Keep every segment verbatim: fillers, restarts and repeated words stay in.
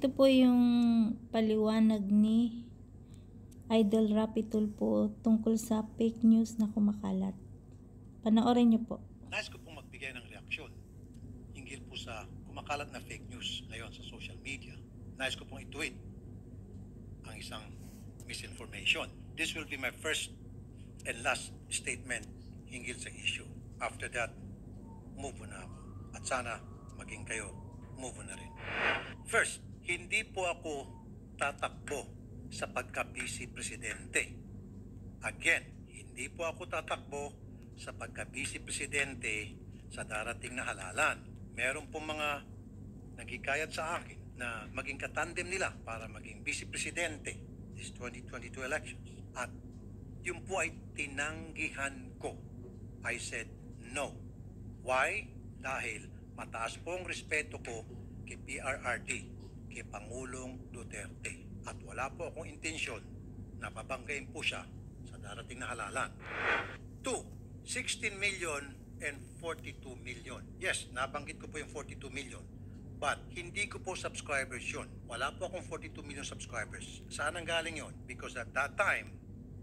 Ito po yung paliwanag ni Idol Rapi Tulfo tungkol sa fake news na kumakalat. Panoorin niyo po. Nais ko pong magbigay ng reaksyon hinggil po sa kumakalat na fake news ngayon sa social media. Nais ko pong ituwid ang isang misinformation. This will be my first and last statement hinggil sa issue. After that, move on na ako. At sana maging kayo, move on na rin. First, hindi po ako tatakbo sa pagka-vice presidente. Again, hindi po ako tatakbo sa pagka-vice presidente sa darating na halalan. Meron po mga nagikayat sa akin na maging katandem nila para maging vice presidente this twenty twenty-two elections. At yun po ay tinanggihan ko. I said no. Why? Dahil mataas po ang respeto ko kay P R R D, kay Pangulong Duterte. At wala po akong intensyon na babanggain po siya sa darating na halalan. Two, sixteen million and forty-two million. Yes, nabanggit ko po yung forty-two million. But hindi ko po subscribers yun. Wala po akong forty-two million subscribers. Saan ang galing yun? Because at that time,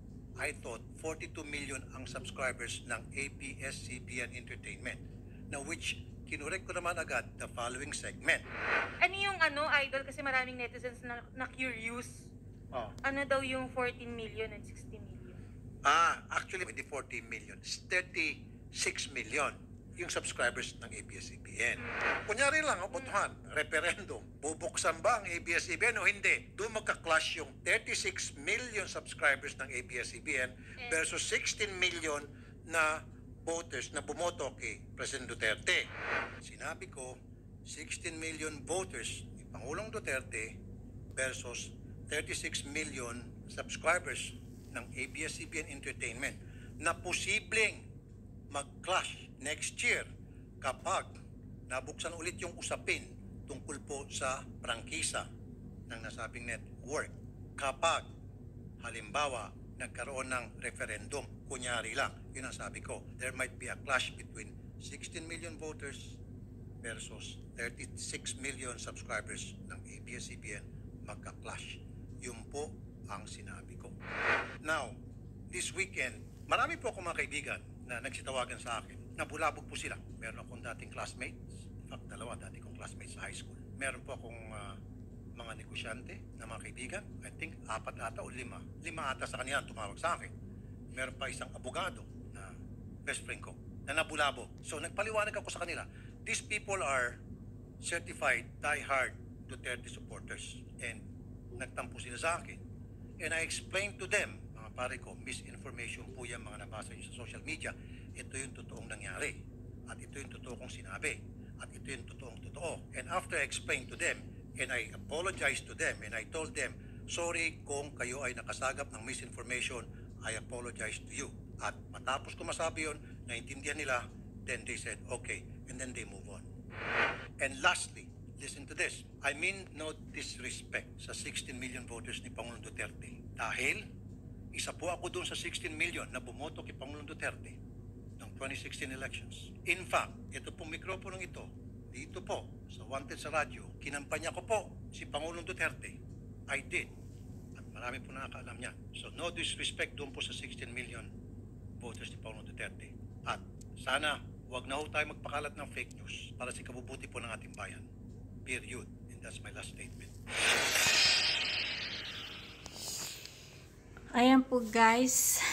I thought forty-two million ang subscribers ng A B S C B N Entertainment. Na which, kinurek ko naman agad the following segment. Ano yung ano, Idol? Kasi maraming netizens na, na curious. Oh. Ano daw yung fourteen million and sixteen million? Ah, actually, hindi fourteen million. It's thirty-six million yung subscribers ng A B S C B N. Kunyari lang, ang botohan, referendum. Bubuksan ba ang A B S C B N o hindi? Doon magka-clash yung thirty-six million subscribers ng A B S C B N versus sixteen million na voters na bumoto kay President Duterte. Sinabi ko, sixteen million voters ni Pangulong Duterte versus thirty-six million subscribers ng A B S C B N Entertainment na posibleng mag-clash next year kapag nabuksan ulit yung usapin tungkol po sa prangkisa ng nasabing network. Kapag halimbawa nagkaroon ng referendum, kunyari lang, yun ang sabi ko, there might be a clash between sixteen million voters versus thirty-six million subscribers ng A B S C B N magka-clash. Yun po ang sinabi ko. Now, this weekend, marami po akong mga kaibigan na nagsitawagan sa akin. Nabulabog po sila. Meron akong dating classmates. In fact, dalawa dati kong classmates sa high school. Meron po akong uh, mga negosyante na mga kaibigan. I think apat ata o lima. Lima ata sa kanila tumawag sa akin. Meron pa isang abogado na best friend ko na nabulabog. So, nagpaliwanag ako sa kanila. These people are certified die-hard Duterte supporters. And nagtampo sila sa akin. And I explained to them, mga pare ko, misinformation po yan mga nabasa nyo sa social media. Ito yung totoong nangyari. At ito yung totoo kong sinabi. At ito yung totoong totoo. And after I explained to them, and I apologized to them, and I told them, sorry kung kayo ay nakasagap ng misinformation, I apologize to you. At matapos ko masabi yun, naintindihan nila, then they said, okay, and then they move on. And lastly, listen to this. I mean no disrespect sa sixteen million voters ni Pangulong Duterte. Dahil, isa po ako doon sa sixteen million na bumoto kay Pangulong Duterte ng twenty sixteen elections. In fact, ito pong mikroponong ito, dito po, sa Wanted sa radyo, kinampanya ko po si Pangulong Duterte. I did. At marami po nakakaalam niya. So, no disrespect doon po sa sixteen million voters ni Pangulong Duterte. At sana, huwag na ho tayo magpakalat ng fake news para sa kabubuti po ng ating bayan. Period. And that's my last statement. Ayan po guys.